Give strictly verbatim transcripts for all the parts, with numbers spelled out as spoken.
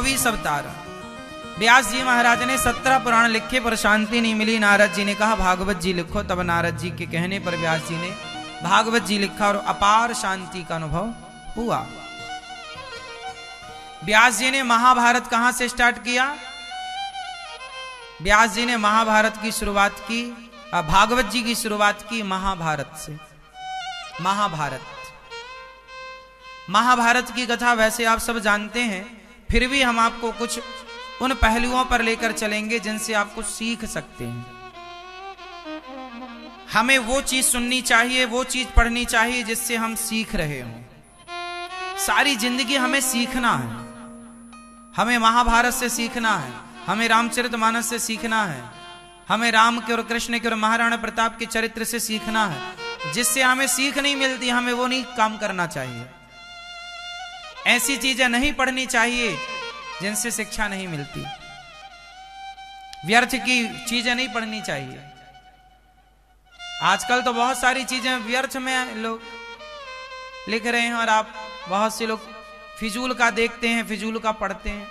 भी सब तारा। व्यास जी महाराज ने सत्रह पुराण लिखे पर शांति नहीं मिली। नारद जी ने कहा भागवत जी लिखो। तब नारद जी के कहने पर व्यास जी ने भागवत जी लिखा और अपार शांति का अनुभव हुआ। व्यास जी ने महाभारत कहां से स्टार्ट किया? व्यास जी ने महाभारत की शुरुआत की, भागवत जी की शुरुआत की महाभारत से। महाभारत महाभारत की कथा वैसे आप सब जानते हैं, फिर भी हम आपको कुछ उन पहलुओं पर लेकर चलेंगे जिनसे आप कुछ सीख सकते हैं। हमें वो चीज सुननी चाहिए, वो चीज पढ़नी चाहिए जिससे हम सीख रहे हों। सारी जिंदगी हमें सीखना है। हमें महाभारत से सीखना है, हमें रामचरितमानस से सीखना है, हमें राम के और कृष्ण के और महाराणा प्रताप के चरित्र से सीखना है। जिससे हमें सीख नहीं मिलती, हमें वो नहीं काम करना चाहिए। ऐसी चीजें नहीं पढ़नी चाहिए जिनसे शिक्षा नहीं मिलती। व्यर्थ की चीजें नहीं पढ़नी चाहिए। आजकल तो बहुत सारी चीजें व्यर्थ में लोग लिख रहे हैं और आप बहुत से लोग फिजूल का देखते हैं, फिजूल का पढ़ते हैं।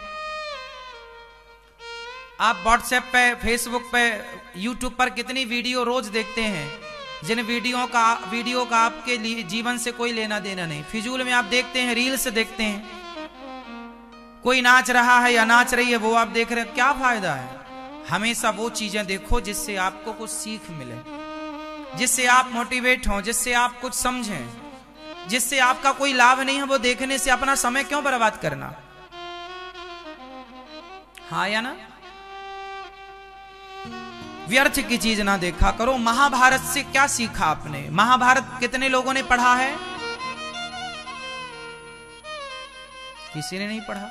आप व्हाट्सएप पे, फेसबुक पे, यूट्यूब पर कितनी वीडियो रोज देखते हैं जिन वीडियो का वीडियो का आपके लिए जीवन से कोई लेना देना नहीं। फिजूल में आप देखते हैं, रील्स देखते हैं। कोई नाच रहा है या नाच रही है वो आप देख रहे हैं, क्या फायदा है? हमेशा वो चीजें देखो जिससे आपको कुछ सीख मिले, जिससे आप मोटिवेट हों, जिससे आप कुछ समझें, जिससे आपका कोई लाभ नहीं है। वो देखने से अपना समय क्यों बर्बाद करना? हाँ या ना? व्यर्थ की चीज ना देखा करो। महाभारत से क्या सीखा आपने? महाभारत कितने लोगों ने पढ़ा है? किसी ने नहीं पढ़ा।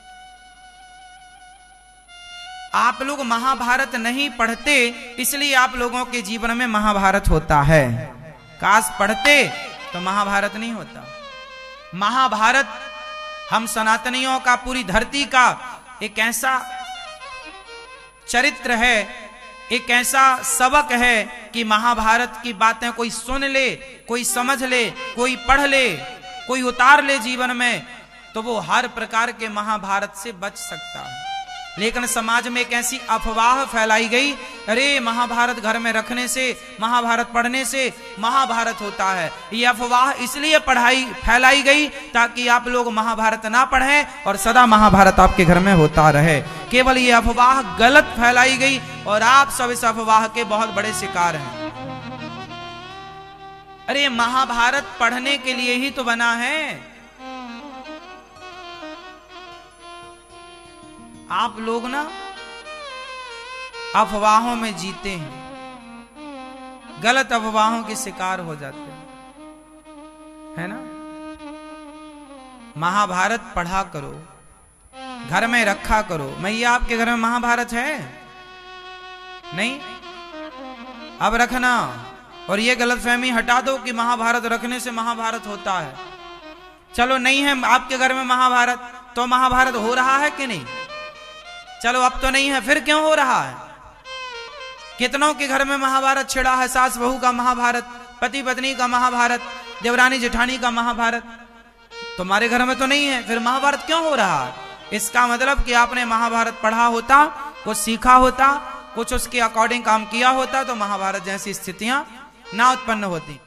आप लोग महाभारत नहीं पढ़ते, इसलिए आप लोगों के जीवन में महाभारत होता है। काश पढ़ते तो महाभारत नहीं होता। महाभारत हम सनातनियों का, पूरी धरती का एक ऐसा चरित्र है, एक ऐसा सबक है कि महाभारत की बातें कोई सुन ले, कोई समझ ले, कोई पढ़ ले, कोई उतार ले जीवन में, तो वो हर प्रकार के महाभारत से बच सकता है। लेकिन समाज में एक ऐसी अफवाह फैलाई गई, अरे महाभारत घर में रखने से, महाभारत पढ़ने से महाभारत होता है। ये अफवाह इसलिए पढ़ाई फैलाई गई ताकि आप लोग महाभारत ना पढ़ें और सदा महाभारत आपके घर में होता रहे। केवल ये अफवाह गलत फैलाई गई और आप सब इस अफवाह के बहुत बड़े शिकार हैं। अरे महाभारत पढ़ने के लिए ही तो बना है। आप लोग ना अफवाहों में जीते हैं, गलत अफवाहों के शिकार हो जाते हैं, है ना? महाभारत पढ़ा करो, घर में रखा करो। मैया आपके घर में महाभारत है? नहीं? अब रखना और ये गलतफहमी हटा दो कि महाभारत रखने से महाभारत होता है। चलो नहीं है आपके घर में महाभारत, तो महाभारत हो रहा है कि नहीं? चलो अब तो नहीं है, फिर क्यों हो रहा है? कितनों के घर में महाभारत छिड़ा है। सास बहू का महाभारत, पति पत्नी का महाभारत, देवरानी जेठानी का महाभारत। तुम्हारे घर में तो नहीं है, फिर महाभारत क्यों हो रहा है? इसका मतलब कि आपने महाभारत पढ़ा होता, कुछ सीखा होता, कुछ उसके अकॉर्डिंग काम किया होता, तो महाभारत जैसी स्थितियां ना उत्पन्न होती।